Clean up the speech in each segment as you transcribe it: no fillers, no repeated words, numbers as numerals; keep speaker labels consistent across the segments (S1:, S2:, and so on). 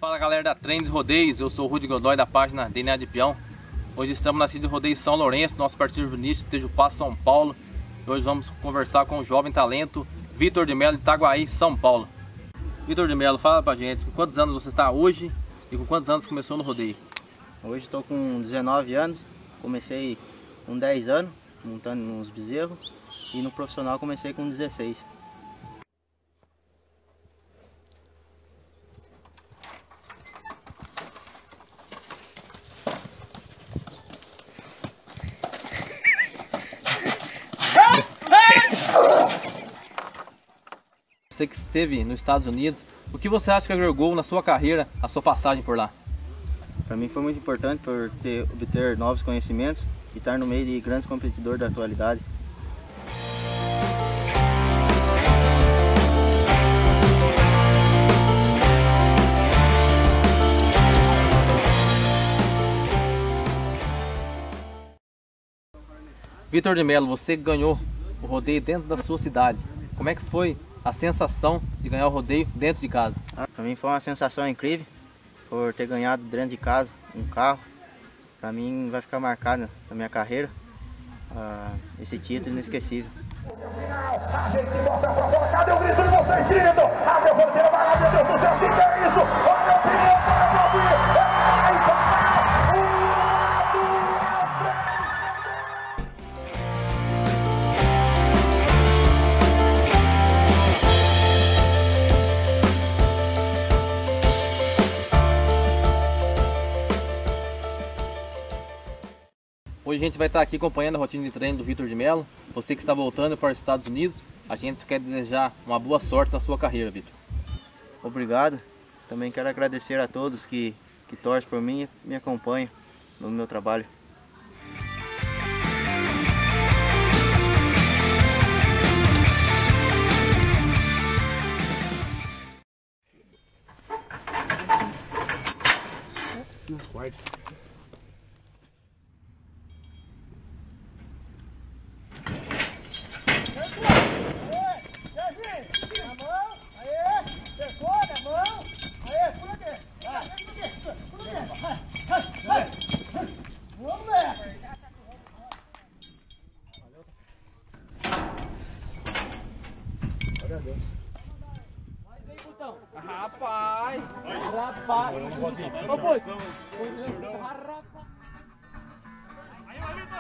S1: Fala galera da Trends Rodeios, eu sou o Rudy Godoy da página DNA de Peão. Hoje estamos na cidade de Rodeio São Lourenço, nosso partido juvenístico Tejupá, São Paulo. E hoje vamos conversar com o jovem talento Vitor de Mello, de Itaguaí, São Paulo. Vitor de Mello, fala pra gente, com quantos anos você está hoje e com quantos anos começou no rodeio?
S2: Hoje estou com 19 anos, comecei com 10 anos, montando uns bezerros, e no profissional comecei com 16.
S1: Você que esteve nos Estados Unidos, o que você acha que agregou na sua carreira a sua passagem por lá?
S2: Para mim foi muito importante por obter novos conhecimentos e estar no meio de grandes competidores da atualidade.
S1: Vitor de Mello, você ganhou o rodeio dentro da sua cidade. Como é que foi a sensação de ganhar o rodeio dentro de casa?
S2: Para mim foi uma sensação incrível por ter ganhado dentro de casa um carro. Para mim vai ficar marcado na minha carreira esse título inesquecível.
S3: A gente bota pra fora, cadê o grito de vocês, gritam? Abre a bandeira, vai lá, meu Deus do céu, o que é isso? Olha a opinião para o ouvir.
S1: Hoje a gente vai estar aqui acompanhando a rotina de treino do Vitor de Mello. Você que está voltando para os Estados Unidos, a gente quer desejar uma boa sorte na sua carreira, Vitor.
S2: Obrigado. Também quero agradecer a todos que torcem por mim e me acompanham no meu trabalho.
S4: Rapaz! Rapaz! Ô, pô! Rapaz! Aí,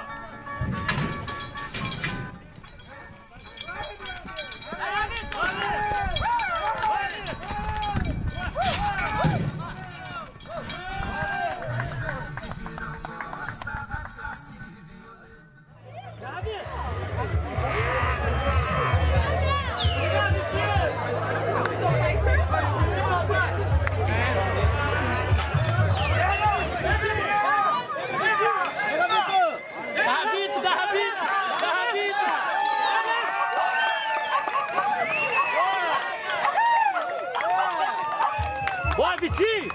S1: Bora, Vitinho!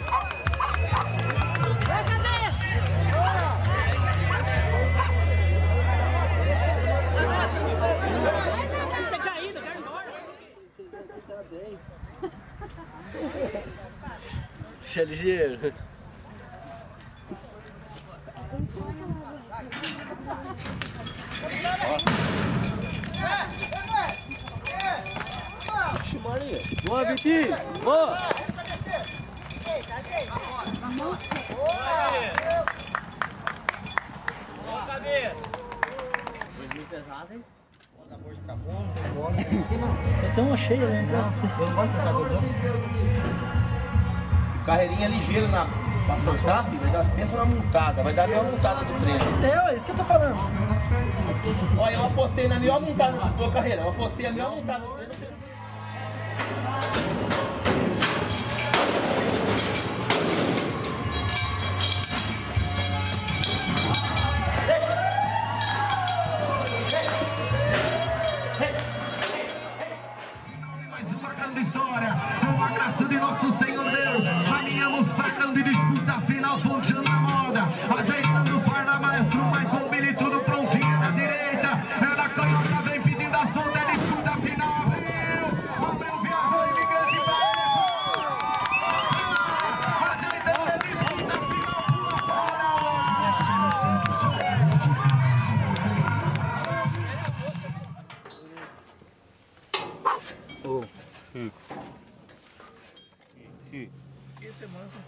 S2: Puxa ligeiro.
S1: Boa, Vitinho! Boa!
S4: Boa cabeça!
S2: Foi muito pesado, hein?
S5: É tão cheio, né?
S6: Carreirinha ligeira pra soltar, filho, vai dar, pensa na montada, vai dar a melhor montada do treino.
S5: É isso que eu tô falando.
S6: Olha, eu apostei na melhor montada da tua carreira, eu apostei a melhor montada do treino.
S3: Mais uma grande história, com a graça de nosso Senhor Deus, caminhamos pra grande disputa final, ponteando a moda, ajeitando o par na maestro, Michael Billy, tudo prontinho na direita, é da canhota, vem pedindo a solta, disputa final.
S2: Oh.
S5: Esse é manso.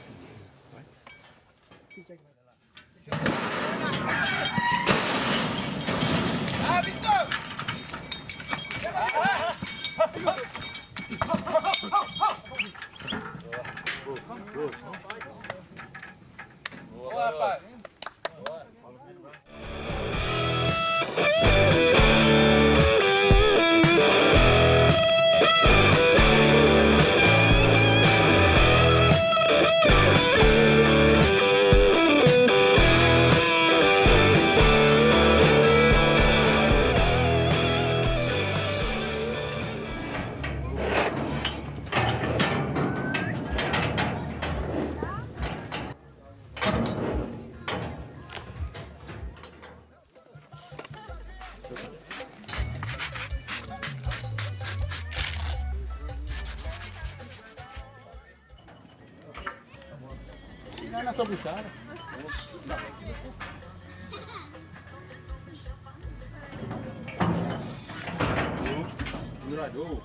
S6: Ah, Vitor! Boa, rapaz!
S5: Não é só buchada.
S6: Mirador.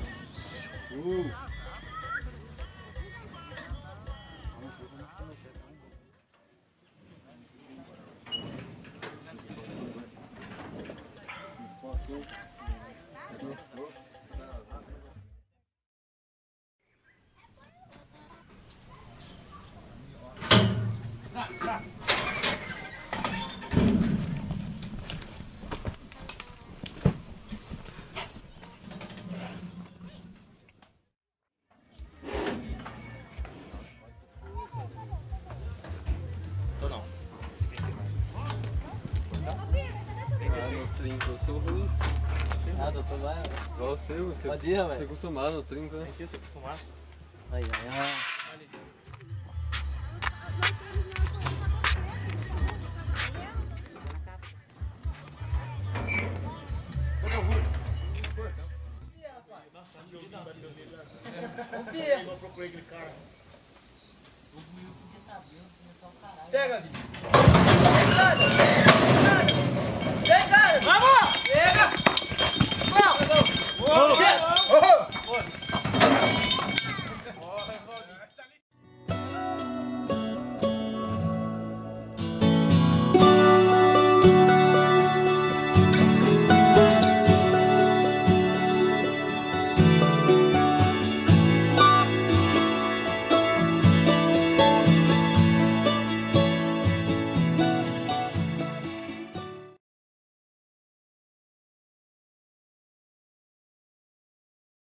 S7: Eu sou ruim.
S4: Ah, doutor, vai.
S7: Você
S4: Podia, velho.
S7: Você acostumado no trinco, né?
S5: Aqui você acostumado.
S4: Aí, aí,
S5: Eu procurei aquele cara.
S6: Pega, bicho.
S5: Vem, cara! Vamos!